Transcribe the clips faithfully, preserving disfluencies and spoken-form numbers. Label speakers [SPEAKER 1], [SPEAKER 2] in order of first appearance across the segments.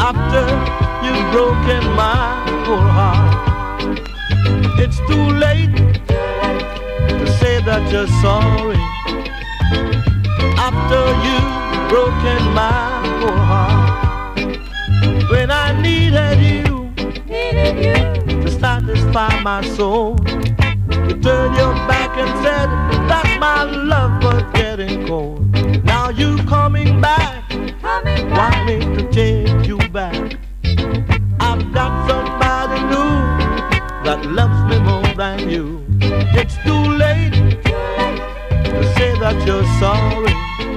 [SPEAKER 1] after you've broken my poor heart. It's too late to say that you're sorry after you've broken my poor heart. When I needed you, needed you to satisfy my soul, you turned your back and said that my love was getting cold. Now you coming back, coming back, want me to take you back. I've got somebody new that loves me more than you. It's too late, too late to say that you're sorry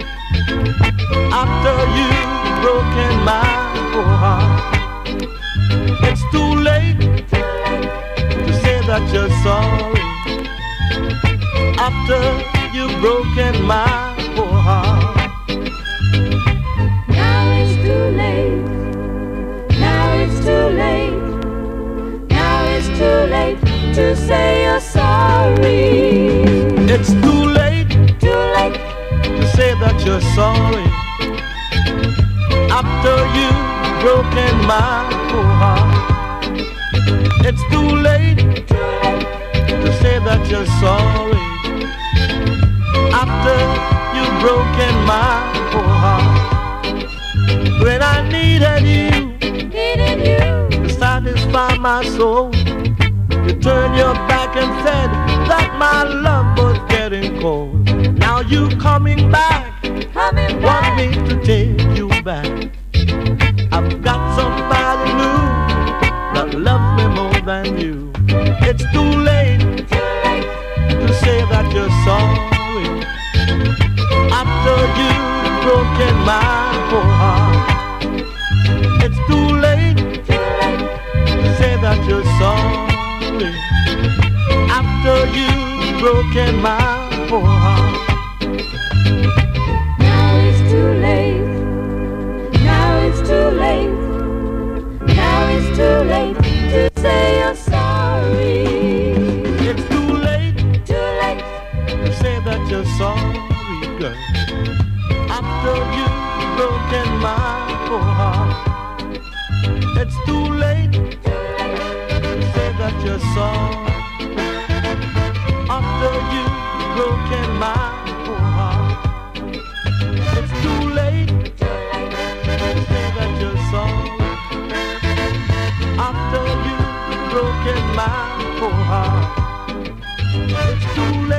[SPEAKER 1] after you've broken my poor heart. It's too late, too late to say that you're sorry after you've broken my poor heart.
[SPEAKER 2] Now it's too late. Now it's too late. Now it's too late to say you're sorry.
[SPEAKER 1] It's too late,
[SPEAKER 2] Too late
[SPEAKER 1] to say that you're sorry after you've broken my poor heart. It's too late,
[SPEAKER 2] too late
[SPEAKER 1] to say that you're sorry after you've broken my poor heart. When I needed you,
[SPEAKER 2] needed you
[SPEAKER 1] to satisfy my soul, you turned your back and said that my love was getting cold. Now you coming back,
[SPEAKER 2] coming
[SPEAKER 1] want
[SPEAKER 2] back.
[SPEAKER 1] me to take you back. I've got somebody new that loves me more than you. It's too late,
[SPEAKER 2] Too late
[SPEAKER 1] to say that you're sorry after you've broken my poor heart. It's too late,
[SPEAKER 2] too late
[SPEAKER 1] to say that you're sorry after you've broken my poor heart.
[SPEAKER 2] Now it's too late. Now it's too late. Now it's too late to say you're sorry.
[SPEAKER 1] It's too late
[SPEAKER 2] Too late
[SPEAKER 1] to say that you're sorry, girl, after you've broken my poor heart. It's too late to say that you're sorry after you've broken my poor heart. It's too late to say that you're sorry after you've broken my poor heart. It's too late.